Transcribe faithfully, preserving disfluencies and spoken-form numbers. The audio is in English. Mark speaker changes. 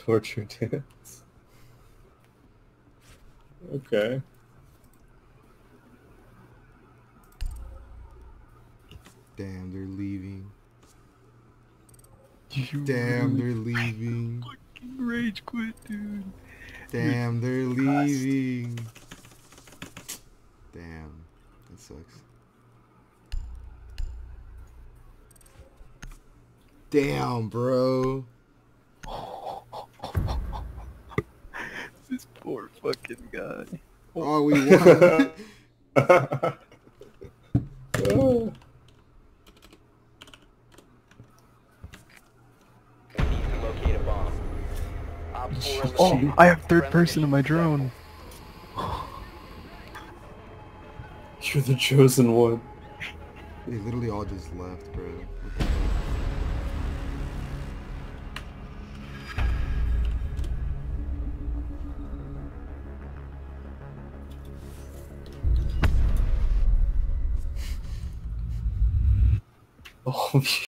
Speaker 1: torture dance. Okay.
Speaker 2: Damn, they're leaving.
Speaker 3: You
Speaker 2: Damn,
Speaker 3: really
Speaker 2: they're leaving.
Speaker 3: fucking rage quit, dude.
Speaker 2: Damn, they're leaving. Damn, that sucks. Damn, bro.
Speaker 3: This poor fucking guy.
Speaker 2: Oh, we won.
Speaker 1: Oh.
Speaker 3: Oh, I have third person in my drone.
Speaker 1: You're the chosen one.
Speaker 2: They literally all just left, bro. What the fuck?
Speaker 1: Oh,